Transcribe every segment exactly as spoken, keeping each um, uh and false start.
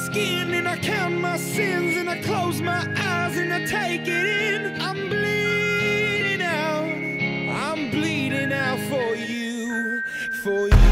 skin and I count my sins and I close my eyes and I take it in. I'm bleeding out, I'm bleeding out for you, for you.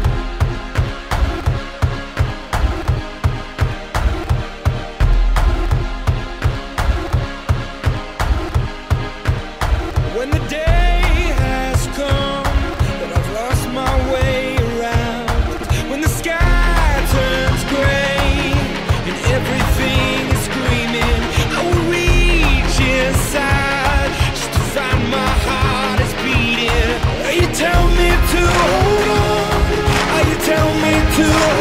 When the day has come that I've lost my way around, when the sky turns gray and everything is screaming, I will reach inside just to find my heart is beating. You tell me to hold on, you tell me to